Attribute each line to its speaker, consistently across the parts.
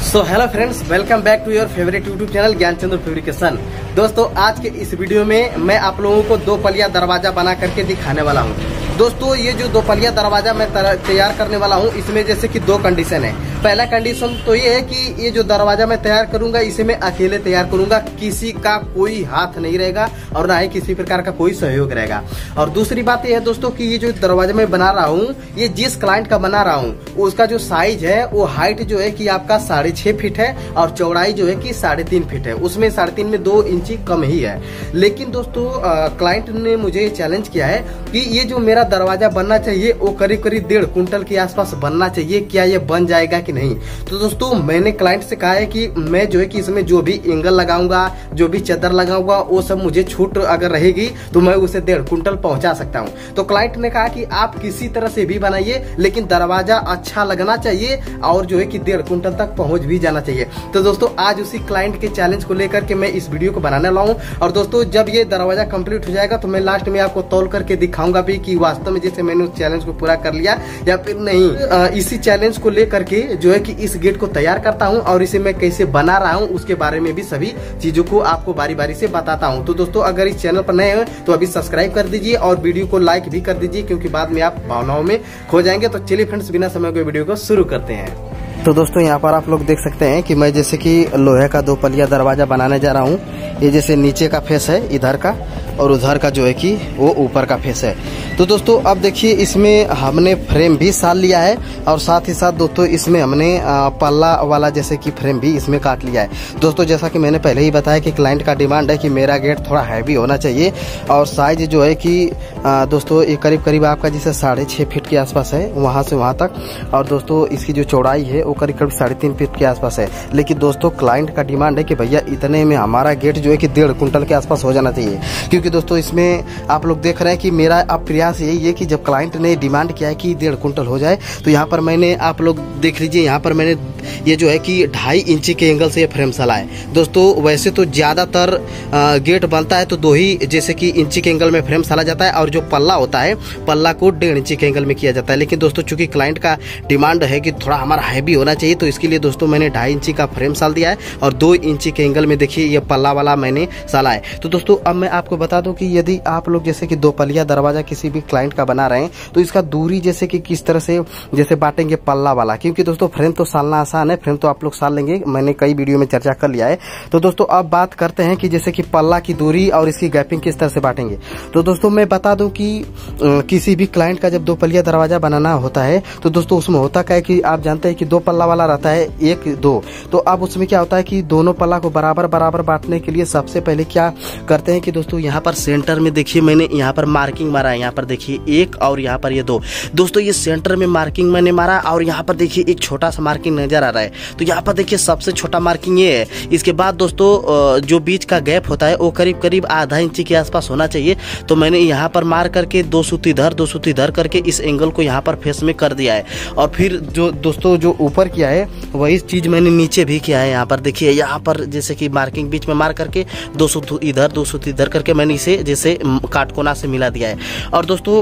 Speaker 1: So hello friends, welcome back to your favourite YouTube channel Gyanchandra fabrication. दोस्तों, आज के इस वीडियो में मैं आप लोगों को दो पलिया दरवाजा बना करके दिखाने वाला हूं। दोस्तों, ये जो दो पलिया दरवाजा मैं तैयार करने वाला हूं, इसमें जैसे कि दो कंडीशन है। पहला कंडीशन तो ये है कि ये जो दरवाजा मैं तैयार करूंगा, इसे मैं अकेले तैयार करूंगा, किसी का कोई हाथ नहीं रहेगा और ना ही किसी प्रकार का कोई सहयोग रहेगा। और दूसरी बात यह है दोस्तों कि ये जो दरवाजा मैं बना रहा हूँ, ये जिस क्लाइंट का बना रहा हूँ उसका जो साइज है, वो हाइट जो है कि आपका 6.5 फीट है और चौड़ाई जो है कि 3.5 फीट है। उसमें 3.5 में 2 इंची कम ही है। लेकिन दोस्तों, क्लाइंट ने मुझे चैलेंज किया है कि ये जो मेरा दरवाजा बनना चाहिए वो करीब 1.5 कुंटल के आसपास बनना चाहिए, क्या ये बन जाएगा कि नहीं। तो दोस्तों, मैंने क्लाइंट से कहा है कि मैं जो है कि इसमें जो भी एंगल लगाऊंगा, जो भी चादर लगाऊंगा, वो सब मुझे छूट अगर रहेगी तो मैं उसे 1.5 कुंटल पहुंचा सकता हूं। तो क्लाइंट ने कहा कि आप किसी तरह से भी बनाइए, लेकिन दरवाजा अच्छा लगना चाहिए और जो है कि 1.5 कुंटल तक पहुंच भी जाना चाहिए। तो दोस्तों, आज उसी क्लाइंट के चैलेंज को लेकर के मैं इस वीडियो को बनाने वाला हूं। और दोस्तों, जब ये दरवाजा कंप्लीट हो जाएगा तो मैं लास्ट में आपको तौल करके दिखाऊंगा भी कि वास्तव में जैसे मैंने उस चैलेंज को पूरा कर लिया या फिर नहीं। इसी चैलेंज को लेकर के जो है कि इस गेट को तैयार करता हूं और इसे मैं कैसे बना रहा हूं, उसके बारे में भी सभी चीजों को आपको बारी बारी से बताता हूं। तो दोस्तों, अगर इस चैनल पर नए हैं तो अभी सब्सक्राइब कर दीजिए और वीडियो को लाइक भी कर दीजिए, क्योंकि बाद में आप भावनाओं में खो जाएंगे। तो चलिए फ्रेंड्स, बिना समय को वीडियो को शुरू करते हैं। तो दोस्तों, यहाँ पर आप लोग देख सकते हैं कि मैं जैसे कि लोहे का दो पलिया दरवाजा बनाने जा रहा हूँ। ये जैसे नीचे का फेस है इधर का, और उधर का जो है कि वो ऊपर का फेस है। तो दोस्तों, अब देखिए, इसमें हमने फ्रेम भी साल लिया है और साथ ही साथ दोस्तों इसमें हमने पल्ला वाला जैसे कि फ्रेम भी इसमें काट लिया है। दोस्तों, जैसा कि मैंने पहले ही बताया कि क्लाइंट का डिमांड है कि मेरा गेट थोड़ा हैवी होना चाहिए और साइज जो है कि दोस्तों ये करीब करीब आपका जैसे 6.5 फीट के आसपास है, वहाँ से वहाँ तक। और दोस्तों, इसकी जो चौड़ाई है वो करीब करीब 3.5 फीट के आसपास है। लेकिन दोस्तों, क्लाइंट का डिमांड है कि भैया इतने में हमारा गेट जो है कि 1.5 कुंटल के आसपास हो जाना चाहिए। क्योंकि दोस्तों, इसमें आप लोग देख रहे हैं कि मेरा अब प्रयास यही है कि जब क्लाइंट ने डिमांड किया है कि 1.5 कुंटल हो जाए, तो यहाँ पर मैंने, आप लोग देख लीजिए, यहाँ पर मैंने ये जो है कि 2.5 इंची के एंगल से ये फ्रेम सला है। दोस्तों, वैसे तो ज्यादातर गेट बनता है तो 2 ही जैसे कि इंची के एंगल में फ्रेम सला जाता है, और जो पल्ला होता है, पल्ला को 1.5 इंची के एंगल में किया जाता है। लेकिन दोस्तों, चूंकि क्लाइंट का डिमांड है कि थोड़ा हमारा हैवी होना चाहिए, तो इसके लिए दोस्तों मैंने 2.5 इंची का फ्रेम साल दिया है और 2 इंची के एंगल में देखिए ये पल्ला वाला मैंने साला है। तो दोस्तों, अब मैं आपको बता दूं कि यदि आप लोग जैसे कि दो पलिया दरवाजा किसी भी क्लाइंट का बना रहे हैं, तो इसका दूरी जैसे कि किस तरह से जैसे बांटेंगे पल्ला वाला। क्योंकि दोस्तों, फ्रेम तो सालना आसान है, फ्रेम तो आप लोग साल लेंगे, मैंने कई वीडियो में चर्चा कर लिया है। तो दोस्तों, अब बात करते हैं कि जैसे कि पल्ला की दूरी और इसकी गैपिंग किस तरह से बांटेंगे। तो दोस्तों, मैं बता दूं कि किसी भी क्लाइंट का जब दो पलिया दरवाजा बनाना होता है, तो दोस्तों उसमें होता क्या है कि आप जानते हैं कि 2 पल्ला वाला रहता है, 1 2। तो अब उसमें क्या होता है कि दोनों पल्ला को बराबर बराबर बांटने के लिए सबसे पहले क्या करते हैं कि दोस्तों, यहाँ पर सेंटर में देखिए, मैंने यहाँ पर मार्किंग मारा है। यहाँ पर देखिए 1 और यहाँ पर ये 2। दोस्तों, ये सेंटर में मार्किंग मैंने मारा और यहाँ पर देखिए एक छोटा सा मार्किंग नजर आ रहा है। तो यहाँ पर देखिए सबसे छोटा मार्किंग ये है। इसके बाद दोस्तों, जो बीच का गैप होता है वो करीब करीब 1/2 इंची के आसपास होना चाहिए। तो मैंने यहाँ पर मार करके 2 सूती इधर करके इस एंगल को यहाँ पर फेस में कर दिया है। और फिर जो दोस्तों जो ऊपर किया है वही चीज मैंने नीचे भी किया है। यहाँ पर देखिए, यहाँ पर जैसे कि मार्किंग बीच में मार करके 2 सूती इधर करके मैंने इसे जैसे काटकोना से मिला दिया है। और दोस्तों,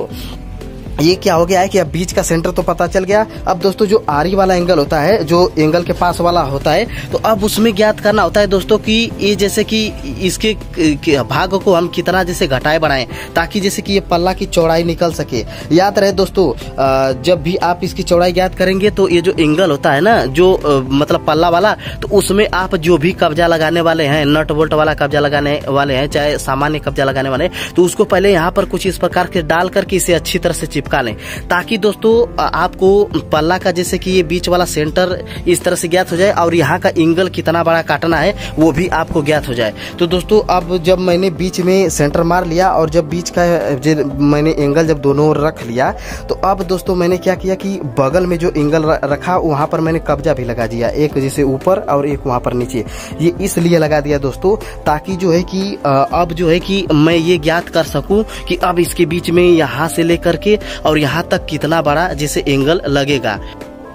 Speaker 1: ये क्या हो गया है कि अब बीच का सेंटर तो पता चल गया। अब दोस्तों, जो आरी वाला एंगल होता है, जो एंगल के पास वाला होता है, तो अब उसमें ज्ञात करना होता है दोस्तों कि ये जैसे कि इसके भाग को हम कितना जैसे घटाए बढ़ाएं, ताकि जैसे कि ये पल्ला की चौड़ाई निकल सके। याद रहे दोस्तों, जब भी आप इसकी चौड़ाई ज्ञात करेंगे तो ये जो एंगल होता है ना, जो मतलब पल्ला वाला, तो उसमें आप जो भी कब्जा लगाने वाले हैं, नट बोल्ट वाला कब्जा लगाने वाले हैं, चाहे सामान्य कब्जा लगाने वाले हैं, तो उसको पहले यहाँ पर कुछ इस प्रकार के डाल करके इसे अच्छी तरह से चिपका लें, ताकि दोस्तों आपको पल्ला का जैसे कि ये बीच वाला सेंटर इस तरह से ज्ञात हो जाए और यहाँ का एंगल कितना बड़ा काटना है वो भी आपको ज्ञात हो जाए। तो दोस्तों, अब जब मैंने बीच में सेंटर मार लिया और जब बीच का मैंने एंगल जब दोनों रख लिया, तो अब दोस्तों मैंने क्या किया कि बगल में जो एंगल रखा वहां पर मैंने कब्जा भी लगा दिया, एक जैसे ऊपर और एक वहां पर नीचे। ये इसलिए लगा दिया दोस्तों, ताकि जो है कि अब जो है कि मैं ये ज्ञात कर सकूं कि अब इसके बीच में यहाँ से लेकर के और यहाँ तक कितना बड़ा जैसे एंगल लगेगा।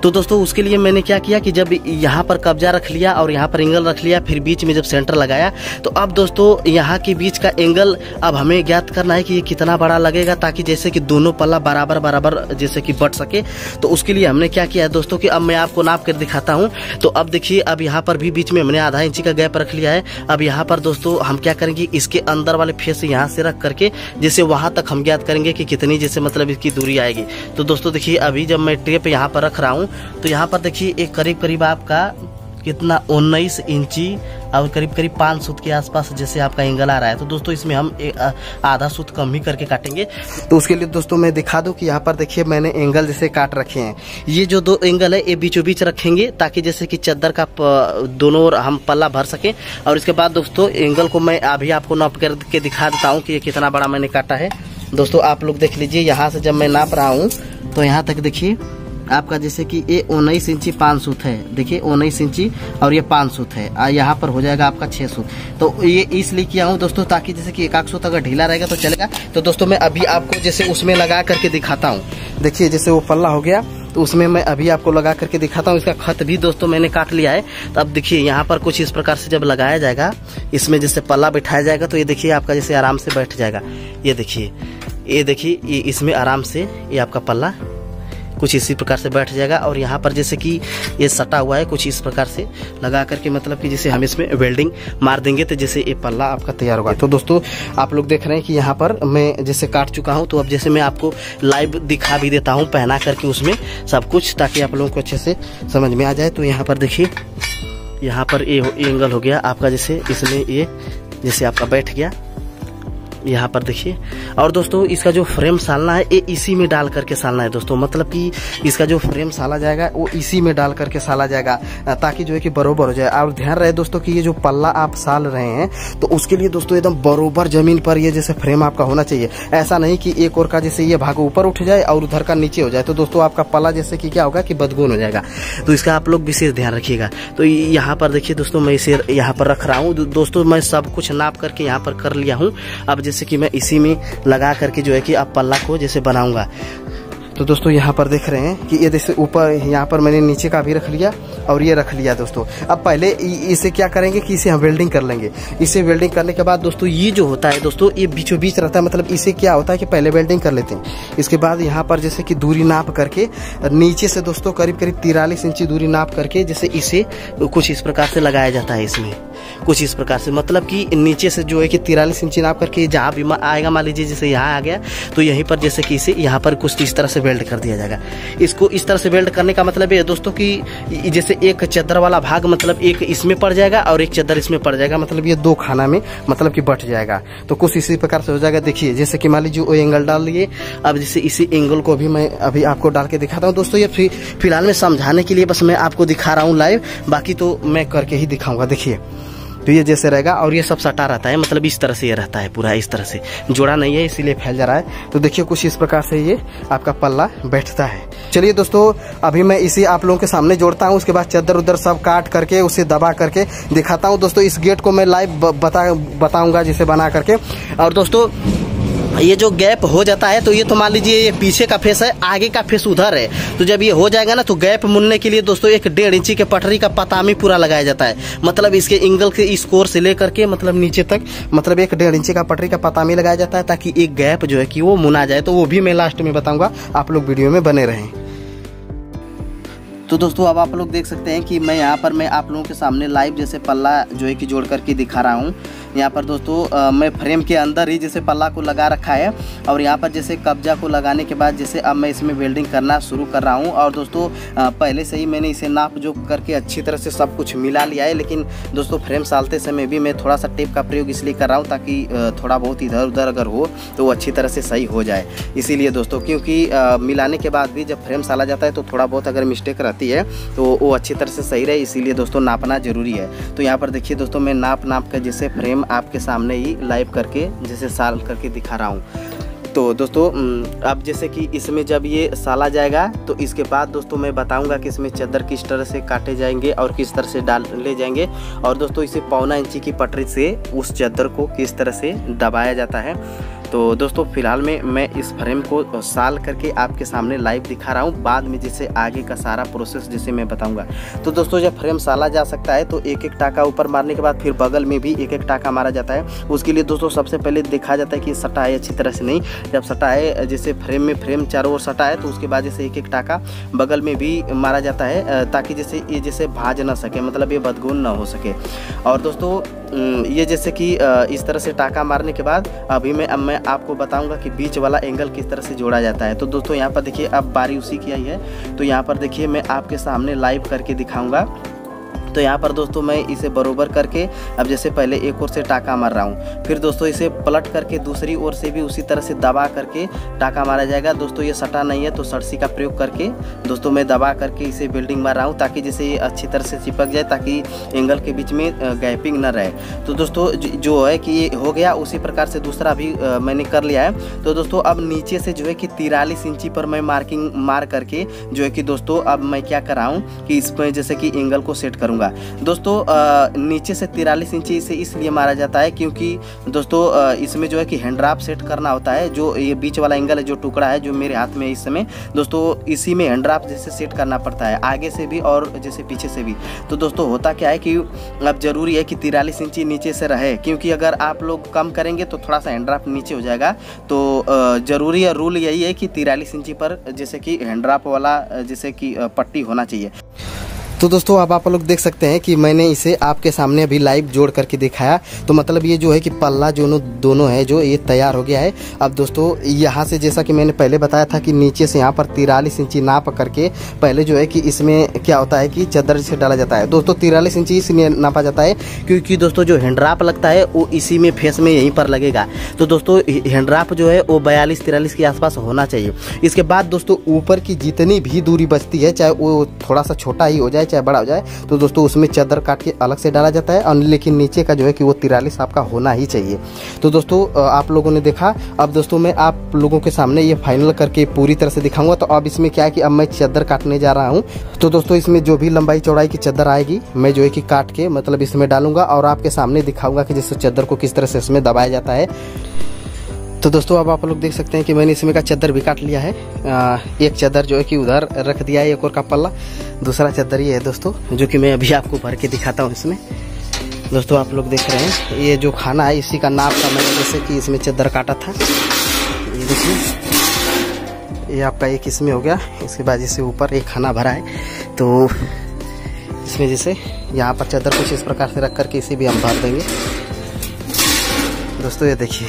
Speaker 1: तो दोस्तों उसके लिए मैंने क्या किया कि जब यहाँ पर कब्जा रख लिया और यहाँ पर एंगल रख लिया, फिर बीच में जब सेंटर लगाया, तो अब दोस्तों यहाँ के बीच का एंगल अब हमें ज्ञात करना है कि ये कितना बड़ा लगेगा, ताकि जैसे कि दोनों पल्ला बराबर बराबर जैसे कि बट सके। तो उसके लिए हमने क्या किया है दोस्तों कि अब मैं आपको नाप कर दिखाता हूँ। तो अब देखिए, अब यहाँ पर भी बीच में हमने आधा इंची का गैप रख लिया है। अब यहाँ पर दोस्तों हम क्या करेंगे, इसके अंदर वाले फेस यहाँ से रख करके जैसे वहाँ तक हम ज्ञात करेंगे कि कितनी जैसे मतलब इसकी दूरी आएगी। तो दोस्तों देखिए, अभी जब मैं टेप यहाँ पर रख रहा हूँ तो यहाँ पर देखिए एक करीब करीब आपका कितना 19 इंची और करीब करीब 5 सूत के आसपास जैसे आपका एंगल आ रहा है। तो दोस्तों इसमें हम आधा सूत कम ही करके काटेंगे। तो उसके लिए दोस्तों मैं दिखा दूं कि यहाँ पर देखिए मैंने एंगल जैसे काट रखे हैं। ये जो 2 एंगल है ये बीचों बीच रखेंगे, ताकि जैसे कि चादर का दोनों ओर हम पल्ला भर सकें। और इसके बाद दोस्तों एंगल को मैं अभी आपको नाप करके दिखा देता हूँ कि ये कितना बड़ा मैंने काटा है। दोस्तों आप लोग देख लीजिए, यहाँ से जब मैं नाप रहा हूँ तो यहाँ तक देखिए आपका जैसे कि ये 19 इंची 5 सूत है। देखिए 19 इंची और ये 5 सूत है, यहाँ पर हो जाएगा आपका 6 सूत। तो ये इसलिए किया हूँ दोस्तों ताकि जैसे कि एक सूत अगर ढीला रहेगा तो चलेगा। तो दोस्तों मैं अभी आपको जैसे उसमें लगा करके दिखाता हूँ। देखिए जैसे वो पल्ला हो गया तो उसमें मैं अभी आपको लगा करके दिखाता हूँ। इसका खत भी दोस्तों मैंने काट लिया है। तो अब देखिए यहाँ पर कुछ इस प्रकार से जब लगाया जाएगा, इसमें जैसे पल्ला बैठाया जाएगा तो ये देखिए आपका जैसे आराम से बैठ जाएगा। ये देखिए ये इसमें आराम से ये आपका पल्ला कुछ इसी प्रकार से बैठ जाएगा। और यहाँ पर जैसे कि ये सटा हुआ है, कुछ इस प्रकार से लगा करके मतलब कि जैसे हम इसमें वेल्डिंग मार देंगे तो जैसे ये पल्ला आपका तैयार होगा। तो दोस्तों आप लोग देख रहे हैं कि यहाँ पर मैं जैसे काट चुका हूँ। तो अब जैसे मैं आपको लाइव दिखा भी देता हूँ पहना करके उसमें सब कुछ, ताकि आप लोगों को अच्छे से समझ में आ जाए। तो यहाँ पर देखिए, यहाँ पर ये एंगल हो गया आपका, जैसे इसमें ये जैसे आपका बैठ गया यहाँ पर देखिए। और दोस्तों इसका जो फ्रेम सालना है ये इसी में डाल करके सालना है दोस्तों, मतलब कि इसका जो फ्रेम साला जाएगा वो इसी में डाल करके साला जाएगा, ताकि जो है कि बरोबर हो जाए। और ध्यान रहे दोस्तों कि ये जो पल्ला आप साल रहे हैं तो उसके लिए दोस्तों एकदम बरोबर जमीन पर ये जैसे फ्रेम आपका होना चाहिए। ऐसा नहीं कि एक और का जैसे ये भाग ऊपर उठ जाए और उधर का नीचे हो जाए, तो दोस्तों आपका पल्ला जैसे कि क्या होगा कि बदगुन हो जाएगा। तो इसका आप लोग विशेष ध्यान रखिएगा। तो यहाँ पर देखिए दोस्तों, मैं इसे यहाँ पर रख रहा हूँ दोस्तों, मैं सब कुछ नाप करके यहाँ पर कर लिया हूँ। अब जैसे कि मैं इसी में लगा करके जो है कि अब पल्ला को जैसे बनाऊंगा। तो दोस्तों यहाँ पर देख रहे हैं कि ये जैसे ऊपर यहाँ पर मैंने नीचे का भी रख लिया और ये रख लिया दोस्तों। अब पहले इसे क्या करेंगे कि इसे हम वेल्डिंग कर लेंगे। इसे वेल्डिंग करने के बाद दोस्तों ये जो होता है दोस्तों, ये बीचों बीच रहता है, मतलब इसे क्या होता है कि पहले वेल्डिंग कर लेते हैं। इसके बाद यहाँ पर जैसे कि दूरी नाप करके नीचे से दोस्तों करीब करीब 43 इंची दूरी नाप करके जैसे इसे कुछ इस प्रकार से लगाया जाता है। इसमें कुछ इस प्रकार से मतलब कि नीचे से जो है कि 43 इंची नाप करके जहाँ भी आएगा, मान लीजिए जैसे यहाँ आ गया तो यहीं पर जैसे कि इसे यहाँ पर कुछ इस तरह से वेल्ड कर दिया जाएगा। इसको इस तरह से वेल्ड करने का मतलब ये दोस्तों कि जैसे एक चादर वाला भाग मतलब एक इसमें पड़ जाएगा और एक चादर इसमें पड़ जाएगा, मतलब ये 2 खाना में मतलब कि बट जाएगा। तो कुछ इसी प्रकार से हो जाएगा। देखिए जैसे कि मान लीजिए वो एंगल डाल लिए। अब जैसे इसी एंगल को भी मैं अभी आपको डाल के दिखाता हूँ दोस्तों। ये फिलहाल में समझाने के लिए बस मैं आपको दिखा रहा हूँ लाइव, बाकी तो मैं करके ही दिखाऊंगा। देखिए तो ये जैसे रहेगा और ये सब सटा रहता है, मतलब इस तरह से ये रहता है पूरा, इस तरह से जोड़ा नहीं है इसीलिए फैल जा रहा है। तो देखिए कुछ इस प्रकार से ये आपका पल्ला बैठता है। चलिए दोस्तों अभी मैं इसे आप लोगों के सामने जोड़ता हूँ, उसके बाद चादर उधर सब काट करके उसे दबा करके दिखाता हूँ दोस्तों। इस गेट को मैं लाइव बताऊंगा जिसे बना करके। और दोस्तों ये जो गैप हो जाता है तो ये तो मान लीजिए ये पीछे का फेस है, आगे का फेस उधर है। तो जब ये हो जाएगा ना तो गैप मुड़ने के लिए दोस्तों 1.5 इंची के पटरी का पतामी पूरा लगाया जाता है, मतलब इसके एंगल के इस कोर से लेकर के मतलब नीचे तक मतलब 1.5 इंची का पटरी का पतामी लगाया जाता है, ताकि एक गैप जो है कि वो मुना जाए। तो वो भी मैं लास्ट में बताऊंगा, आप लोग वीडियो में बने रहें। तो दोस्तों अब आप लोग देख सकते हैं कि मैं यहाँ पर मैं आप लोगों के सामने लाइव जैसे पल्ला जो है कि जोड़ करके दिखा रहा हूँ। यहाँ पर दोस्तों मैं फ्रेम के अंदर ही जैसे पल्ला को लगा रखा है और यहाँ पर जैसे कब्जा को लगाने के बाद जैसे अब मैं इसमें वेल्डिंग करना शुरू कर रहा हूँ। और दोस्तों पहले से ही मैंने इसे नाप जो करके अच्छी तरह से सब कुछ मिला लिया है, लेकिन दोस्तों फ्रेम सालते समय भी मैं थोड़ा सा टेप का प्रयोग इसलिए कर रहा हूँ ताकि थोड़ा बहुत इधर उधर अगर हो तो वो अच्छी तरह से सही हो जाए। इसीलिए दोस्तों क्योंकि मिलाने के बाद भी जब फ्रेम साला जाता है तो थोड़ा बहुत अगर मिस्टेक रहती है तो वो अच्छी तरह से सही रहे, इसीलिए दोस्तों नापना जरूरी है। तो यहाँ पर देखिए दोस्तों मैं नाप कर जैसे फ्रेम आपके सामने ही लाइव करके जैसे साल करके दिखा रहा हूँ। तो दोस्तों अब जैसे कि इसमें जब ये साला जाएगा तो इसके बाद दोस्तों मैं बताऊंगा कि इसमें चादर किस तरह से काटे जाएंगे और किस तरह से डाल ले जाएंगे। और दोस्तों इसे 1.25 इंची की पटरी से उस चादर को किस तरह से दबाया जाता है। तो दोस्तों फिलहाल में मैं इस फ्रेम को साल करके आपके सामने लाइव दिखा रहा हूँ, बाद में जैसे आगे का सारा प्रोसेस जैसे मैं बताऊँगा। तो दोस्तों जब फ्रेम साला जा सकता है तो एक एक टाका ऊपर मारने के बाद फिर बगल में भी एक एक टाका मारा जाता है। उसके लिए दोस्तों सबसे पहले देखा जाता है कि सटा है अच्छी तरह से नहीं। जब सटा है जैसे फ्रेम चारों ओर सटा है तो उसके बाद जैसे एक एक टाका बगल में भी मारा जाता है, ताकि जैसे ये जैसे भाज ना सके, मतलब ये बदगुन ना हो सके। और दोस्तों ये जैसे कि इस तरह से टाका मारने के बाद अभी मैं आपको बताऊंगा कि बीच वाला एंगल किस तरह से जोड़ा जाता है। तो दोस्तों यहाँ पर देखिए अब बारी उसी की आई है, तो यहाँ पर देखिए मैं आपके सामने लाइव करके दिखाऊंगा। तो यहाँ पर दोस्तों मैं इसे बरोबर करके अब जैसे पहले एक ओर से टाका मार रहा हूँ, फिर दोस्तों इसे पलट करके दूसरी ओर से भी उसी तरह से दबा करके टाका मारा जाएगा। दोस्तों ये सटा नहीं है तो सरसी का प्रयोग करके दोस्तों मैं दबा करके इसे वेल्डिंग मार रहा हूँ, ताकि जैसे ये अच्छी तरह से चिपक जाए, ताकि एंगल के बीच में गैपिंग न रहे। तो दोस्तों जो है कि ये हो गया, उसी प्रकार से दूसरा भी मैंने कर लिया है। तो दोस्तों अब नीचे से जो है कि 43 इंची पर मैं मार्किंग मार करके जो है कि दोस्तों अब मैं क्या कर रहा हूँ कि इसमें जैसे कि एंगल को सेट करूँगा। दोस्तों नीचे से 43 इंची से इसलिए मारा जाता है क्योंकि दोस्तों इसमें जो है कि हैंड ड्राफ्ट सेट करना होता है। जो ये बीच वाला एंगल है, जो टुकड़ा है जो मेरे हाथ में इस समय दोस्तों, इसी में हैंड ड्राफ्ट जैसे सेट करना पड़ता है, आगे से भी और जैसे पीछे से भी। तो दोस्तों होता क्या है कि अब जरूरी है कि 43 इंची नीचे से रहे, क्योंकि अगर आप लोग कम करेंगे तो थोड़ा सा हैंड ड्राफ्ट नीचे हो जाएगा। तो जरूरी है, रूल यही है कि 43 इंची पर जैसे कि हैंड ड्राफ्ट वाला जैसे कि पट्टी होना चाहिए। तो दोस्तों अब आप लोग देख सकते हैं कि मैंने इसे आपके सामने अभी लाइव जोड़ करके दिखाया। तो मतलब ये जो है कि पल्ला दोनों है जो ये तैयार हो गया है। अब दोस्तों यहाँ से जैसा कि मैंने पहले बताया था कि नीचे से यहाँ पर 43 इंची नाप करके पहले जो है कि इसमें क्या होता है कि चादर से डाला जाता है। दोस्तों 43 इंची इसलिए नापा जाता है क्योंकि दोस्तों जो हैंड्राप लगता है वो इसी में फेस में यहीं पर लगेगा। तो दोस्तों हैंड्राप जो है वो 42-43 के आसपास होना चाहिए। इसके बाद दोस्तों ऊपर की जितनी भी दूरी बचती है, चाहे वो थोड़ा सा छोटा ही हो जाए चाहे बड़ा हो जाए, तो दोस्तों उसमें चादर काट के अलग से डाला जाता है। और लेकिन नीचे का जो है कि वो 43 आपका होना ही चाहिए। तो दोस्तों आप लोगों ने देखा। अब दोस्तों मैं आप लोगों के सामने ये फाइनल करके पूरी तरह से दिखाऊंगा। तो अब इसमें क्या है कि अब मैं चादर काटने जा रहा हूँ। तो दोस्तों इसमें जो भी लंबाई चौड़ाई की चादर आएगी मैं जो है कि काट के मतलब इसमें डालूंगा और आपके सामने दिखाऊंगा कि जैसे चादर को किस तरह से इसमें दबाया जाता है। तो दोस्तों अब आप लोग देख सकते हैं कि मैंने इसमें का चादर भी काट लिया है। एक चादर जो है कि उधर रख दिया है, एक और का पल्ला, दूसरा चादर ये है दोस्तों, जो कि मैं अभी आपको भर के दिखाता हूँ। इसमें दोस्तों आप लोग देख रहे हैं ये जो खाना है इसी का नाप का मैंने जैसे कि इसमें चादर काटा था। ये देखिए ये आपका एक इसमें हो गया। इसके बाद जैसे ऊपर एक खाना भरा है, तो इसमें जैसे यहाँ पर चादर कुछ इस प्रकार से रख करके इसे भी हम भर देंगे। दोस्तों ये देखिए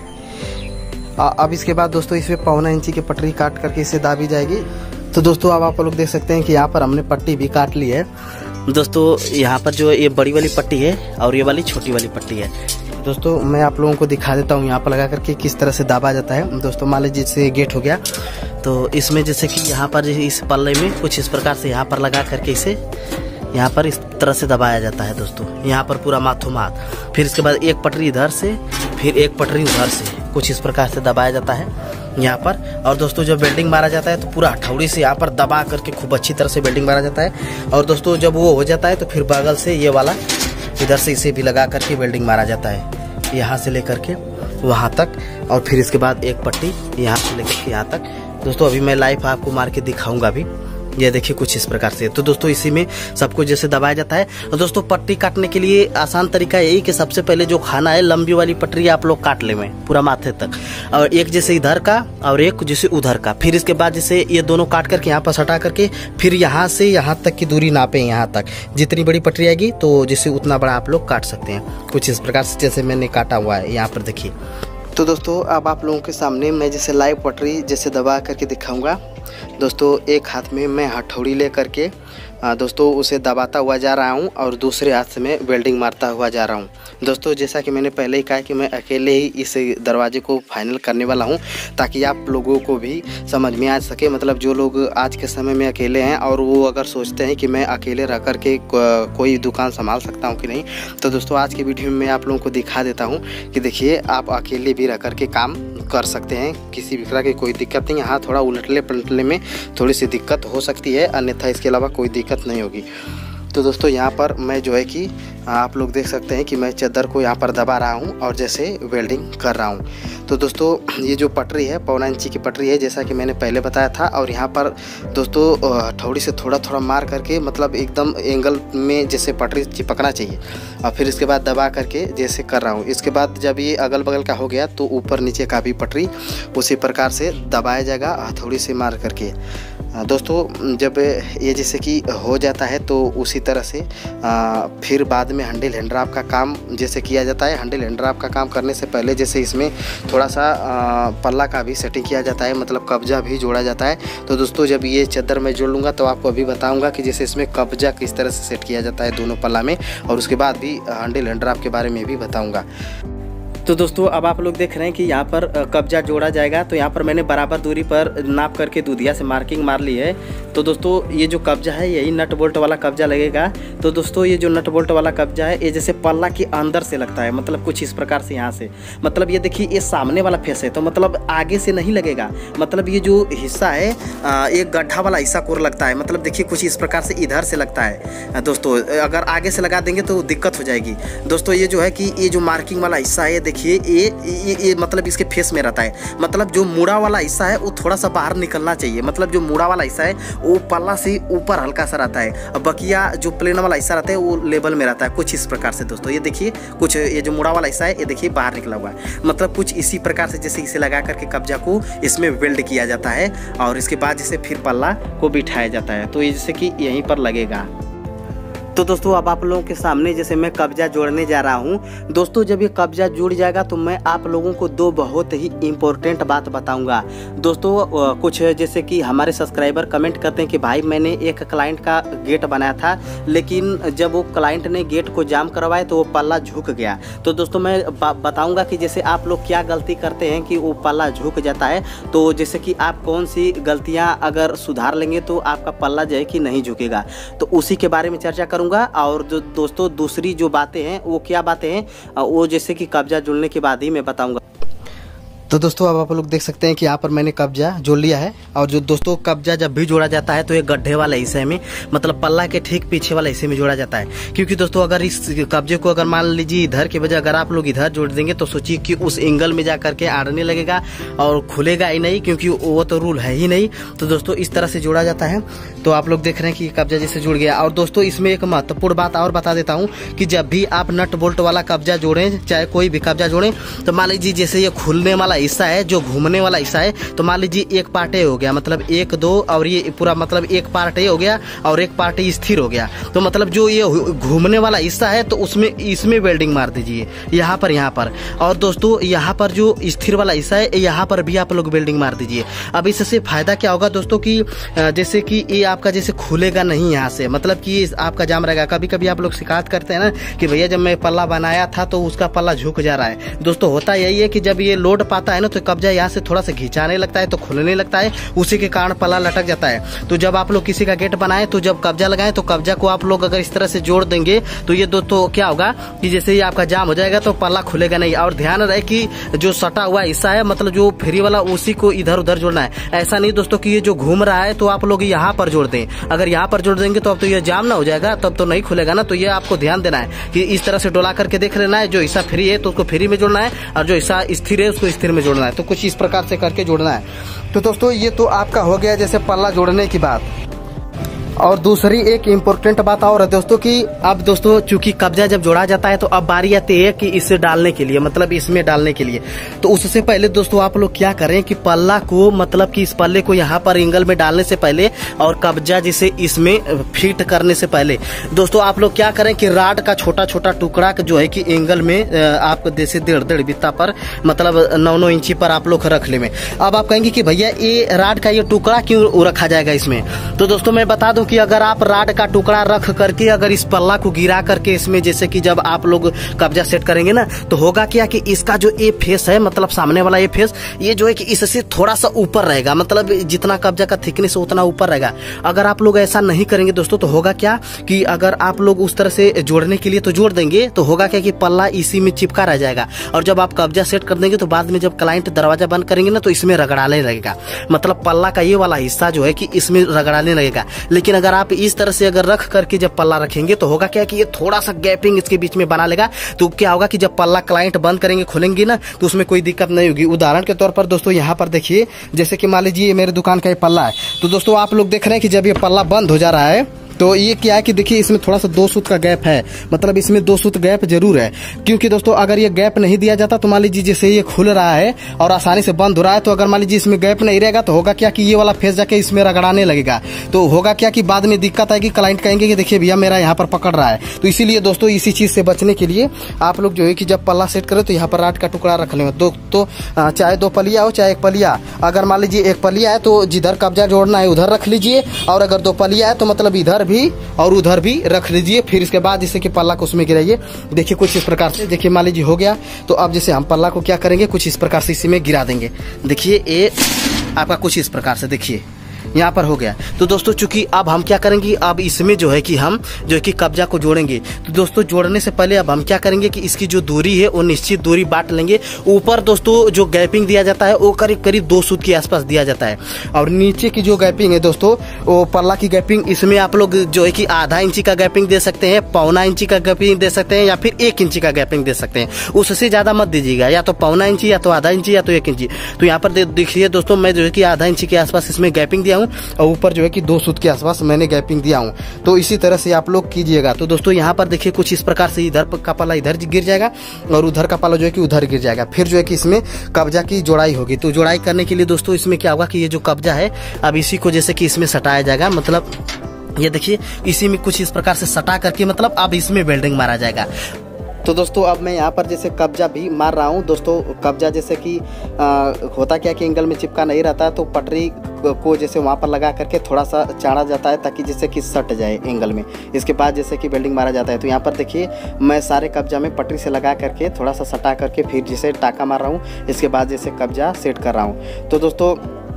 Speaker 1: अब इसके बाद दोस्तों इसमें 1.25 इंची की पटरी काट करके इसे दाबी जाएगी। तो दोस्तों अब आप लोग देख सकते हैं कि यहाँ पर हमने पट्टी भी काट ली है। दोस्तों यहाँ पर जो ये बड़ी वाली पट्टी है और ये वाली छोटी वाली पट्टी है। दोस्तों मैं आप लोगों को दिखा देता हूँ यहाँ पर लगा करके किस तरह से दाबा जाता है। दोस्तों मान लीजिए जैसे गेट हो गया, तो इसमें जैसे कि यहाँ पर इस पल्ले में कुछ इस प्रकार से यहाँ पर लगा करके इसे यहाँ पर इस तरह से दबाया जाता है। दोस्तों यहाँ पर पूरा माथों माथ, फिर इसके बाद एक पटरी इधर से, फिर एक पटरी उधर से, कुछ इस प्रकार से दबाया जाता है यहाँ पर। और दोस्तों जब वेल्डिंग मारा जाता है तो पूरा हथौड़ी से यहाँ पर दबा करके खूब अच्छी तरह से वेल्डिंग मारा जाता है। और दोस्तों जब वो हो जाता है तो फिर बगल से ये वाला इधर से इसे भी लगा करके वेल्डिंग मारा जाता है, यहाँ से लेकर के वहाँ तक। और फिर इसके बाद एक पट्टी यहाँ से लेकर के यहाँ तक। दोस्तों अभी मैं लाइव आपको मार के दिखाऊंगा भी, ये देखिए कुछ इस प्रकार से। तो दोस्तों इसी में सबको जैसे दबाया जाता है। और दोस्तों पट्टी काटने के लिए आसान तरीका यही कि सबसे पहले जो खाना है लंबी वाली पटरी आप लोग काट ले में पूरा माथे तक, और एक जैसे इधर का और एक जैसे उधर का। फिर इसके बाद जैसे ये दोनों काट करके यहाँ पर सटा करके फिर यहाँ से यहाँ तक की दूरी नापे, यहाँ तक जितनी बड़ी पटरी आएगी तो जैसे उतना बड़ा आप लोग काट सकते हैं, कुछ इस प्रकार से जैसे मैंने काटा हुआ है यहाँ पर देखिए। तो दोस्तों अब आप लोगों के सामने मैं जैसे लाइव पटरी जैसे दबा करके दिखाऊंगा। दोस्तों एक हाथ में मैं हथौड़ी ले करके दोस्तों उसे दबाता हुआ जा रहा हूं और दूसरे हाथ से मैं वेल्डिंग मारता हुआ जा रहा हूं। दोस्तों जैसा कि मैंने पहले ही कहा कि मैं अकेले ही इस दरवाजे को फाइनल करने वाला हूं, ताकि आप लोगों को भी समझ में आ सके। मतलब जो लोग आज के समय में अकेले हैं और वो अगर सोचते हैं कि मैं अकेले रह कर के कोई दुकान संभाल सकता हूं कि नहीं, तो दोस्तों आज की वीडियो में मैं आप लोगों को दिखा देता हूँ कि देखिए आप अकेले भी रह कर के काम कर सकते हैं, किसी भी तरह की कोई दिक्कत नहीं। हाँ थोड़ा उलटने पलटने में थोड़ी सी दिक्कत हो सकती है, अन्यथा इसके अलावा कोई दिक्कत नहीं होगी। तो दोस्तों यहाँ पर मैं जो है कि आप लोग देख सकते हैं कि मैं चादर को यहाँ पर दबा रहा हूँ और जैसे वेल्डिंग कर रहा हूँ। तो दोस्तों ये जो पटरी है 1.25 इंची की पटरी है, जैसा कि मैंने पहले बताया था। और यहाँ पर दोस्तों हथौड़ी से थोड़ा थोड़ा मार करके मतलब एकदम एंगल में जैसे पटरी चिपकना चाहिए, और फिर इसके बाद दबा करके जैसे कर रहा हूँ। इसके बाद जब ये अगल बगल का हो गया तो ऊपर नीचे का भी पटरी उसी प्रकार से दबाया जाएगा हथौड़ी से मार करके। दोस्तों जब ये जैसे कि हो जाता है तो उसी तरह से फिर बाद में हैंडल हैंडराप का काम जैसे किया जाता है। हैंडल हैंडराप का काम करने से पहले जैसे इसमें थोड़ा सा पल्ला का भी सेटिंग किया जाता है, मतलब कब्जा भी जोड़ा जाता है। तो दोस्तों जब ये चादर मैं जोड़ लूँगा तो आपको अभी बताऊँगा कि जैसे इसमें कब्जा किस तरह से सेट किया जाता है दोनों पल्ला में, और उसके बाद भी हैंडल हैंडराप के बारे में भी बताऊँगा। तो दोस्तों अब आप लोग देख रहे हैं कि यहाँ पर कब्जा जोड़ा जाएगा। तो यहाँ पर मैंने बराबर दूरी पर नाप करके दूधिया से मार्किंग मार ली है। तो दोस्तों ये जो कब्जा है यही नट बोल्ट वाला कब्जा लगेगा। तो दोस्तों ये जो नट बोल्ट वाला कब्जा है ये जैसे पल्ला के अंदर से लगता है, मतलब कुछ इस प्रकार से यहाँ से, मतलब ये देखिए ये सामने वाला फेस है तो मतलब आगे से नहीं लगेगा। मतलब ये जो हिस्सा है एक गड्ढा वाला हिस्सा कोर लगता है, मतलब देखिए कुछ इस प्रकार से इधर से लगता है। दोस्तों अगर आगे से लगा देंगे तो दिक्कत हो जाएगी। दोस्तों ये जो है कि ये जो मार्किंग वाला हिस्सा है देखिए ये मतलब इसके फेस में रहता है, मतलब जो मुड़ा वाला हिस्सा है वो थोड़ा सा बाहर निकलना चाहिए। मतलब जो मुड़ा वाला हिस्सा है वो पल्ला से ऊपर हल्का सा रहता है, और बकिया जो प्लेन वाला हिस्सा रहता है वो लेवल में रहता है कुछ इस प्रकार से। दोस्तों ये देखिए कुछ ये जो मुड़ा वाला हिस्सा है ये देखिए बाहर निकला हुआ है, मतलब कुछ इसी प्रकार से जैसे इसे लगा करके कब्जा को इसमें वेल्ड किया जाता है, और इसके बाद जैसे फिर पल्ला को बिठाया जाता है। तो ये जैसे कि यहीं पर लगेगा। तो दोस्तों अब आप लोगों के सामने जैसे मैं कब्जा जोड़ने जा रहा हूँ। दोस्तों जब ये कब्जा जुड़ जाएगा तो मैं आप लोगों को दो बहुत ही इम्पोर्टेंट बात बताऊंगा। दोस्तों कुछ जैसे कि हमारे सब्सक्राइबर कमेंट करते हैं कि भाई मैंने एक क्लाइंट का गेट बनाया था, लेकिन जब वो क्लाइंट ने गेट को जाम करवाया तो वो पल्ला झुक गया। तो दोस्तों मैं बताऊँगा कि जैसे आप लोग क्या गलती करते हैं कि वो पल्ला झुक जाता है। तो जैसे कि आप कौन सी गलतियाँ अगर सुधार लेंगे तो आपका पल्ला जो है कि नहीं झुकेगा, तो उसी के बारे में चर्चा करूँगा। और जो दोस्तों दूसरी जो बातें हैं वो क्या बातें हैं वो जैसे कि कब्जा जुड़ने के बाद ही मैं बताऊंगा। तो दोस्तों अब आप लोग देख सकते हैं कि यहाँ पर मैंने कब्जा जोड़ लिया है। और जो दोस्तों कब्जा जब भी जोड़ा जाता है तो ये गड्ढे वाले हिस्से में, मतलब पल्ला के ठीक पीछे वाले हिस्से में जोड़ा जाता है। क्योंकि दोस्तों अगर इस कब्जे को अगर मान लीजिए इधर के बजाय अगर आप लोग इधर जोड़ देंगे तो सोचिए कि उस एंगल में जा करके आड़ने लगेगा और खुलेगा ही नहीं, क्योंकि वो तो रूल है ही नहीं। तो दोस्तों इस तरह से जोड़ा जाता है। तो आप लोग देख रहे हैं कि कब्जा जैसे जुड़ गया। और दोस्तों इसमें एक महत्वपूर्ण बात और बता देता हूँ कि जब भी आप नट बोल्ट वाला कब्जा जोड़ें, चाहे कोई भी कब्जा जोड़ें, तो मान लीजिए जैसे ये खुलने वाला हिस्सा है, जो घूमने वाला हिस्सा है, तो मान लीजिए एक पार्ट हो गया, मतलब 1 2 और ये पूरा मतलब एक पार्ट हो गया और एक पार्ट स्थिर हो गया। तो मतलब जो ये घूमने वाला हिस्सा है तो उसमें इसमें वेल्डिंग मार दीजिए यहाँ पर। और दोस्तों यहाँ पर जो स्थिर वाला हिस्सा है यहाँ पर भी आप लोग वेल्डिंग मार दीजिए। अब इससे फायदा क्या होगा दोस्तों कि जैसे कि ये आपका जैसे खुलेगा नहीं यहाँ से, मतलब कि आपका जाम रहेगा। कभी कभी आप लोग शिकायत करते हैं ना कि भैया जब मैं पल्ला बनाया था तो उसका पल्ला झुक जा रहा है। दोस्तों होता यही है कि जब ये लोड पाता है ना तो कब्जा यहाँ से थोड़ा सा खिंचाने लगता है तो खुलने लगता है, उसी के कारण पल्ला लटक जाता है। तो जब आप लोग किसी का गेट बनाए तो जब कब्जा लगाए तो कब्जा को आप लोग अगर इस तरह से जोड़ देंगे तो ये दोस्तों क्या होगा कि जैसे ही आपका जाम हो जाएगा तो पल्ला खुलेगा नहीं। और ध्यान रहे कि जो सटा हुआ हिस्सा है, मतलब जो फ्री वाला, उसी को इधर उधर जोड़ना है। ऐसा नहीं दोस्तों कि ये जो घूम रहा है तो आप लोग यहाँ पर जोड़ दें। अगर यहाँ पर जोड़ देंगे तो अब तो ये जाम ना हो जाएगा, तब तो नहीं खुलेगा ना। तो ये आपको ध्यान देना है कि इस तरह से डोला करके देख लेना है। जो हिस्सा फ्री है तो उसको फ्री में जोड़ना है, और जो हिस्सा स्थिर है उसको स्थिर में जोड़ना है। तो कुछ इस प्रकार से करके जोड़ना है। तो दोस्तों ये तो आपका हो गया जैसे पल्ला जोड़ने की बात। और दूसरी एक इम्पोर्टेंट बात और है दोस्तों कि अब दोस्तों चूंकि कब्जा जब जोड़ा जाता है तो अब बारी आती है कि इसे डालने के लिए, मतलब इसमें डालने के लिए। तो उससे पहले दोस्तों आप लोग क्या करें कि पल्ला को, मतलब कि इस पल्ले को यहाँ पर एंगल में डालने से पहले और कब्जा जिसे इसमें फिट करने से पहले दोस्तों आप लोग क्या करें कि राड का छोटा छोटा टुकड़ा जो है कि एंगल में आप जैसे 1.5 बित्ता पर, मतलब 9 इंची पर आप लोग रख ले में। अब आप कहेंगे कि भैया ये राड का ये टुकड़ा क्यों रखा जाएगा इसमें? तो दोस्तों मैं बता दूं कि अगर आप राड का टुकड़ा रख करके अगर इस पल्ला को गिरा करके इसमें जैसे कि जब आप लोग कब्जा सेट करेंगे ना तो होगा क्या कि इसका जो ये फेस है, मतलब सामने वाला ये फेस, ये जो है कि इससे थोड़ा सा ऊपर रहेगा, मतलब जितना कब्जा का थिकनेस उतना ऊपर रहेगा। अगर आप लोग ऐसा नहीं करेंगे दोस्तों तो होगा क्या कि अगर आप लोग उस तरह से जोड़ने के लिए तो जोड़ देंगे तो होगा क्या कि पल्ला इसी में चिपका रह जाएगा। और जब आप कब्जा सेट कर देंगे तो बाद में जब क्लाइंट दरवाजा बंद करेंगे ना तो इसमें रगड़ाने लगेगा, मतलब पल्ला का ये वाला हिस्सा जो है कि इसमें रगड़ाने लगेगा। लेकिन लेकिन अगर आप इस तरह से अगर रख करके जब पल्ला रखेंगे तो होगा क्या कि ये थोड़ा सा गैपिंग इसके बीच में बना लेगा। तो क्या होगा कि जब पल्ला क्लाइंट बंद करेंगे खोलेंगे ना तो उसमें कोई दिक्कत नहीं होगी। उदाहरण के तौर पर दोस्तों यहाँ पर देखिए, जैसे कि मान लीजिए मेरे दुकान का ये पल्ला है, तो दोस्तों आप लोग देख रहे हैं कि जब ये पल्ला बंद हो जा रहा है तो ये क्या है कि देखिए इसमें थोड़ा सा 2 सूत का गैप है, मतलब इसमें 2 सूत गैप जरूर है। क्योंकि दोस्तों अगर ये गैप नहीं दिया जाता तो मान लीजिए जैसे ये खुल रहा है और आसानी से बंद हो रहा है, तो अगर मान लीजिए इसमें गैप नहीं रहेगा तो होगा क्या कि ये वाला फेस जाके इसमें रगड़ाने लगेगा। तो होगा क्या कि बाद में दिक्कत आएगी, क्लाइंट कहेंगे कि देखिए भैया मेरा यहाँ पर पकड़ रहा है। तो इसीलिए दोस्तों इसी चीज से बचने के लिए आप लोग जो है कि जब पल्ला सेट करें तो यहाँ पर राड का टुकड़ा रख लें। तो चाहे 2 पलिया हो चाहे 1 पलिया, अगर मान लीजिए 1 पलिया है तो जिधर कब्जा जोड़ना है उधर रख लीजिए, और अगर 2 पलिया है तो मतलब इधर भी और उधर भी रख लीजिए। फिर इसके बाद जैसे कि पल्ला को उसमें गिराइए। देखिए कुछ इस प्रकार से, देखिए मान लीजिए हो गया। तो अब जैसे हम पल्ला को क्या करेंगे, कुछ इस प्रकार से इसी में गिरा देंगे। देखिए ये आपका कुछ इस प्रकार से देखिए यहाँ पर हो गया। तो दोस्तों चूंकि अब हम क्या करेंगे, अब इसमें जो है कि हम जो है कि कब्जा को जोड़ेंगे। तो दोस्तों जोड़ने से पहले अब हम क्या करेंगे कि इसकी जो दूरी है वो निश्चित दूरी बांट लेंगे। ऊपर दोस्तों जो गैपिंग दिया जाता है वो करीब करीब 2 सूत के आसपास दिया जाता है, और नीचे की जो गैपिंग है दोस्तों वो पल्ला की गैपिंग, इसमें आप लोग जो है कि आधा इंची का गैपिंग दे सकते हैं, 1.25 इंची का गैपिंग दे सकते हैं, या फिर 1 इंची का गैपिंग दे सकते हैं। उससे ज्यादा मत दीजिएगा, या तो 1.25 इंची या तो आधा इंची या तो 1 इंची। तो यहाँ पर देखिए दोस्तों मैं जो है कि आधा इंची के आसपास इसमें गैपिंग दिया हूँ और ऊपर जो है कि 2 सूत के आसपास मैंने गैपिंग दिया हूं। तो इसी तरह से आप लोग कीजिएगा। तो दोस्तों यहाँ पर देखिए कुछ इस प्रकार से इधर का पल्ला इधर गिर जाएगा और उधर का पल्ला जो है कि उधर गिर जाएगा। फिर जो है कि इसमें कब्जा की जोड़ाई होगी। तो जोड़ाई करने के लिए दोस्तों इसमें क्या होगा कि ये जो कब्जा है अब इसी को जैसे कि इसमें सटाया जाएगा, मतलब ये देखिए इसी में कुछ इस प्रकार से सटा करके मतलब अब इसमें वेल्डिंग मारा जाएगा। तो दोस्तों अब मैं यहाँ पर जैसे कब्जा भी मार रहा हूँ। दोस्तों कब्जा जैसे कि होता क्या कि एंगल में चिपका नहीं रहता, तो पटरी को जैसे वहाँ पर लगा करके थोड़ा सा चाड़ा जाता है ताकि जैसे कि सट जाए एंगल में। इसके बाद जैसे कि वेल्डिंग मारा जाता है। तो यहाँ पर देखिए मैं सारे कब्जा में पटरी से लगा करके थोड़ा सा सटा करके फिर जैसे टाका मार रहा हूँ। इसके बाद जैसे कब्जा सेट कर रहा हूँ। तो दोस्तों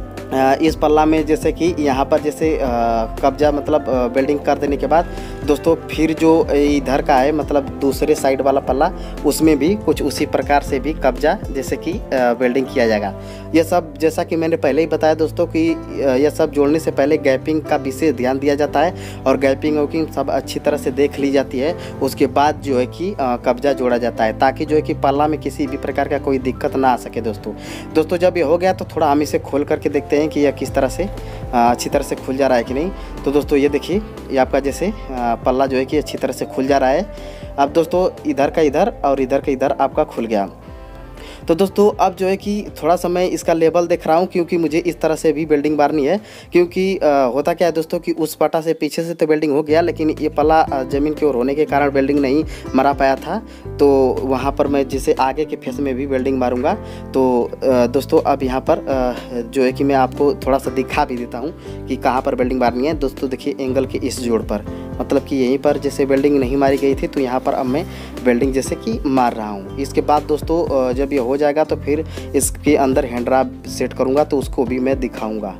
Speaker 1: इस पल्ला में जैसे कि यहाँ पर जैसे कब्जा मतलब वेल्डिंग कर देने के बाद दोस्तों फिर जो इधर का है मतलब दूसरे साइड वाला पल्ला, उसमें भी कुछ उसी प्रकार से भी कब्जा जैसे कि वेल्डिंग किया जाएगा। यह सब जैसा कि मैंने पहले ही बताया दोस्तों कि यह सब जोड़ने से पहले गैपिंग का विशेष ध्यान दिया जाता है और गैपिंग वैपिंग सब अच्छी तरह से देख ली जाती है। उसके बाद जो है कि कब्जा जोड़ा जाता है ताकि जो है कि पल्ला में किसी भी प्रकार का कोई दिक्कत ना आ सके। दोस्तों जब ये हो गया तो थोड़ा हम इसे खोल करके देखते हैं कि यह किस तरह से अच्छी तरह से खुल जा रहा है कि नहीं। तो दोस्तों ये देखिए ये आपका जैसे पल्ला जो है कि अच्छी तरह से खुल जा रहा है। अब दोस्तों इधर का इधर और इधर का इधर आपका खुल गया। तो दोस्तों अब जो है कि थोड़ा सा मैं इसका लेवल देख रहा हूँ क्योंकि मुझे इस तरह से भी वेल्डिंग मारनी है। क्योंकि होता क्या है दोस्तों कि उस पटा से पीछे से तो वेल्डिंग हो गया, लेकिन ये पल्ला ज़मीन की ओर होने के कारण वेल्डिंग नहीं मारा पाया था। तो वहाँ पर मैं जैसे आगे के फेस में भी वेल्डिंग मारूंगा। तो दोस्तों अब यहाँ पर जो है कि मैं आपको थोड़ा सा दिखा भी देता हूँ कि कहाँ पर वेल्डिंग मारनी है। दोस्तों देखिए एंगल के इस जोड़ पर, मतलब कि यहीं पर जैसे वेल्डिंग नहीं मारी गई थी तो यहाँ पर अब मैं वेल्डिंग जैसे कि मार रहा हूँ। इसके बाद दोस्तों जब ये हो जाएगा तो फिर इसके अंदर हैंडराब सेट करूँगा तो उसको भी मैं दिखाऊँगा।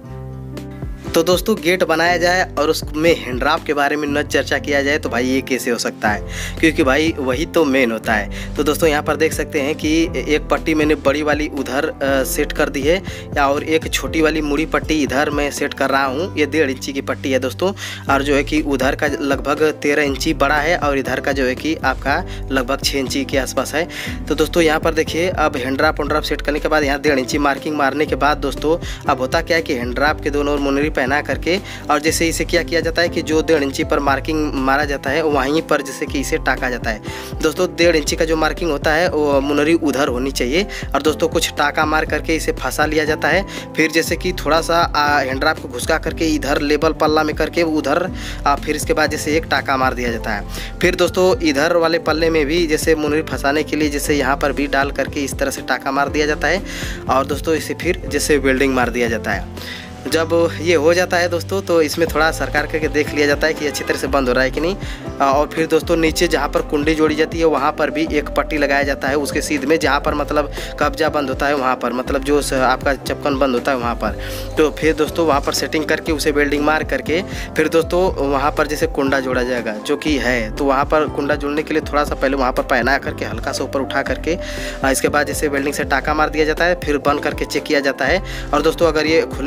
Speaker 1: तो दोस्तों गेट बनाया जाए और उसमें हैंडराप के बारे में न चर्चा किया जाए तो भाई ये कैसे हो सकता है, क्योंकि भाई वही तो मेन होता है। तो दोस्तों यहाँ पर देख सकते हैं कि एक पट्टी मैंने बड़ी वाली उधर सेट कर दी है और एक छोटी वाली मुड़ी पट्टी इधर मैं सेट कर रहा हूँ। ये 1.5 इंची की पट्टी है दोस्तों, और जो है कि उधर का लगभग 13 इंची बड़ा है और इधर का जो है कि आपका लगभग 6 इंची के आसपास है। तो दोस्तों यहाँ पर देखिए अब हैंडराप वनड्राप सेट करने के बाद यहाँ 1.5 इंची मार्किंग मारने के बाद दोस्तों अब होता क्या है कि हैंडराप के दोनों ओर मुनरी पहना करके और जैसे इसे क्या किया जाता है कि जो 1.5 इंची पर मार्किंग मारा जाता है वहीं पर जैसे कि इसे टाका जाता है। दोस्तों 1.5 इंची का जो मार्किंग होता है वो मुनरी उधर होनी चाहिए और दोस्तों कुछ टाका मार करके इसे फंसा लिया जाता है। फिर जैसे कि थोड़ा सा हैंडराप को घुसका करके इधर लेबल पल्ला में करके उधर फिर इसके बाद जैसे एक टाका मार दिया जाता है। फिर दोस्तों इधर वाले पल्ले में भी जैसे मुनरी फंसाने के लिए जैसे यहाँ पर भी डाल करके इस तरह से टाका मार दिया जाता है और दोस्तों इसे फिर जैसे वेल्डिंग मार दिया जाता है। जब ये हो जाता है दोस्तों तो इसमें थोड़ा सरकार करके देख लिया जाता है कि अच्छी तरह से बंद हो रहा है कि नहीं। और फिर दोस्तों नीचे जहाँ पर कुंडी जोड़ी जाती है वहाँ पर भी एक पट्टी लगाया जाता है उसके सीध में, जहाँ पर मतलब कब्जा बंद होता है वहाँ पर, मतलब जो आपका चपकन बंद होता है वहाँ पर। तो फिर दोस्तों वहाँ पर सेटिंग करके उसे वेल्डिंग मार करके फिर दोस्तों वहाँ पर जैसे कुंडा जोड़ा जाएगा जो कि है। तो वहाँ पर कुंडा जोड़ने के लिए थोड़ा सा पहले वहाँ पर पहना करके हल्का सा ऊपर उठा करके इसके बाद जैसे वेल्डिंग से टाका मार दिया जाता है, फिर बंद करके चेक किया जाता है। और दोस्तों अगर ये खुलने बंदने में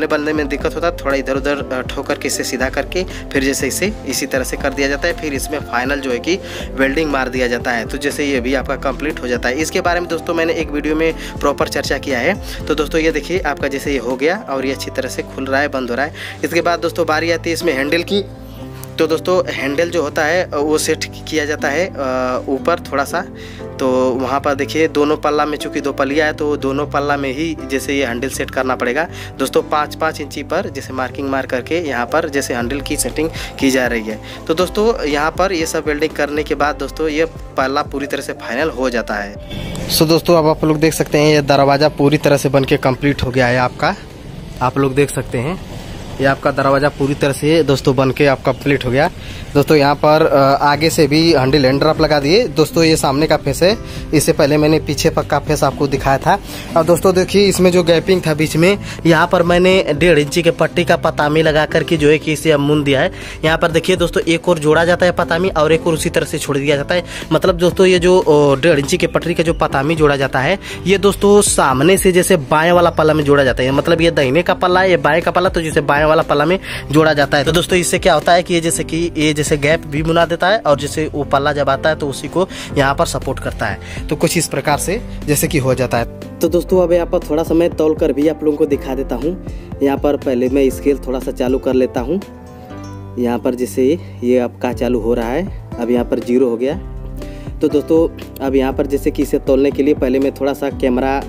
Speaker 1: दिक्कत होता है थोड़ा इधर उधर ठोक करके इसे सीधा करके फिर जैसे इसे इसी तरह से कर दिया जाता है, फिर इसमें फाइनल जो है कि वेल्डिंग मार दिया जाता है। तो जैसे ये भी आपका कंप्लीट हो जाता है। इसके बारे में दोस्तों मैंने एक वीडियो में प्रॉपर चर्चा किया है। तो दोस्तों ये देखिए आपका जैसे ये हो गया और ये अच्छी तरह से खुल रहा है, बंद हो रहा है। इसके बाद दोस्तों बारी आती है इसमें हैंडल की। तो दोस्तों हैंडल जो होता है वो सेट किया जाता है ऊपर थोड़ा सा। तो वहाँ पर देखिए दोनों पल्ला में, चूँकि 2 पल्लिया है तो दोनों पल्ला में ही जैसे ये हैंडल सेट करना पड़ेगा दोस्तों। 5-5 इंची पर जैसे मार्किंग मार करके यहाँ पर जैसे हैंडल की सेटिंग की जा रही है। तो दोस्तों यहाँ पर ये सब वेल्डिंग करने के बाद दोस्तों ये पल्ला पूरी तरह से फाइनल हो जाता है। सो दोस्तों अब आप लोग देख सकते हैं ये दरवाज़ा पूरी तरह से बन के कम्प्लीट हो गया है आपका। आप लोग देख सकते हैं ये आपका दरवाज़ा पूरी तरह से दोस्तों बन के आप कंप्लीट हो गया। दोस्तों यहाँ पर आगे से भी हैंडल हैंड ड्रॉप लगा दिए दोस्तों। ये सामने का फेस है, इससे पहले मैंने पीछे का फेस आपको दिखाया था। और दोस्तों देखिए इसमें जो गैपिंग था बीच में, यहाँ पर मैंने 1.5 इंची के पट्टी का पतामी लगा करके जो है कि इसे अब मुन दिया है। यहाँ पर देखिए दोस्तों एक और जोड़ा जाता है पतामी और एक और उसी तरह से छोड़ दिया जाता है। मतलब दोस्तों ये जो 1.5 इंची के पटरी का जो पतामी जोड़ा जाता है ये दोस्तों सामने से जैसे बाएं वाला पल्ला में जोड़ा जाता है। मतलब ये दाहिने का पल्ला है, ये बाएं का पल्ला, तो जैसे बाएं वाला पल्ला में जोड़ा जाता है। तो दोस्तों इससे क्या होता है कि ये जैसे गैप भी बना देता है और जैसे वो पल्ला जब आता है तो उसी को यहाँ पर सपोर्ट करता है। तो कुछ इस प्रकार से जैसे कि हो जाता है। तो दोस्तों अब यहाँ पर थोड़ा सा मैं तौल कर भी आप लोगों को दिखा देता हूँ। यहाँ पर पहले मैं स्केल थोड़ा सा चालू कर लेता हूँ। यहाँ पर जैसे ये आपका चालू हो रहा है, अब यहाँ पर 0 हो गया। तो दोस्तों अब यहाँ पर जैसे कि इसे तोलने के लिए पहले मैं थोड़ा सा कैमरा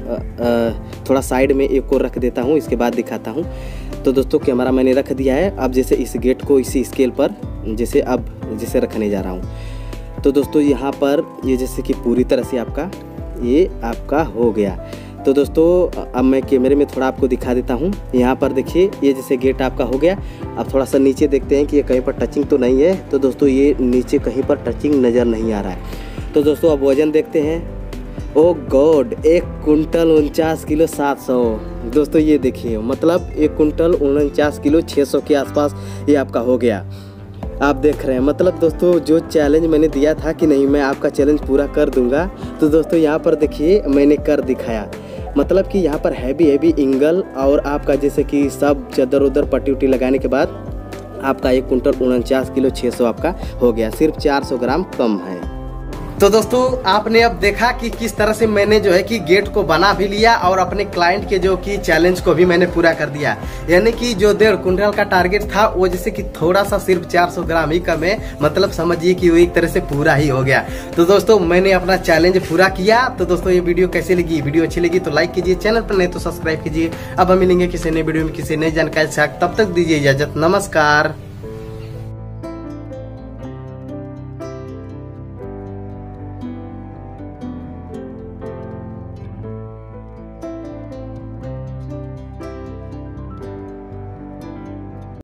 Speaker 1: थोड़ा साइड में एक और रख देता हूँ, इसके बाद दिखाता हूँ। तो दोस्तों कैमरा मैंने रख दिया है। अब जैसे इस गेट को इसी स्केल पर जैसे अब जैसे रखने जा रहा हूँ। तो दोस्तों यहाँ पर ये जैसे कि पूरी तरह से ये आपका हो गया। तो दोस्तों अब मैं कैमरे में थोड़ा आपको दिखा देता हूँ। यहाँ पर देखिए ये जैसे गेट आपका हो गया। अब थोड़ा सा नीचे देखते हैं कि ये कहीं पर टचिंग तो नहीं है। तो दोस्तों ये नीचे कहीं पर टचिंग नज़र नहीं आ रहा है। तो दोस्तों अब वजन देखते हैं। ओ गॉड, 1 कुंटल 49 किलो 700। दोस्तों ये देखिए मतलब 1 कुंटल 49 किलो 600 के आसपास ये आपका हो गया। आप देख रहे हैं मतलब दोस्तों जो चैलेंज मैंने दिया था कि नहीं मैं आपका चैलेंज पूरा कर दूंगा, तो दोस्तों यहाँ पर देखिए मैंने कर दिखाया। मतलब कि यहाँ पर हैवी इंगल और आपका जैसे कि सब चदर उधर पट्टी उट्टी लगाने के बाद आपका 1 कुंटल 49 किलो 600 आपका हो गया। सिर्फ 400 ग्राम कम है। तो दोस्तों आपने अब देखा कि किस तरह से मैंने जो है कि गेट को बना भी लिया और अपने क्लाइंट के जो कि चैलेंज को भी मैंने पूरा कर दिया। यानी कि जो 1.5 कुंटल का टारगेट था वो जैसे कि थोड़ा सा सिर्फ 400 ग्राम ही कम है। मतलब समझिए कि वो एक तरह से पूरा ही हो गया। तो दोस्तों मैंने अपना चैलेंज पूरा किया। तो दोस्तों ये वीडियो कैसी लगी? वीडियो अच्छी लगी तो लाइक कीजिए, चैनल पर नहीं तो सब्सक्राइब कीजिए। अब हम मिलेंगे किसी नए वीडियो में किसी नई जानकारी से। तब तक दीजिए इजाजत, नमस्कार।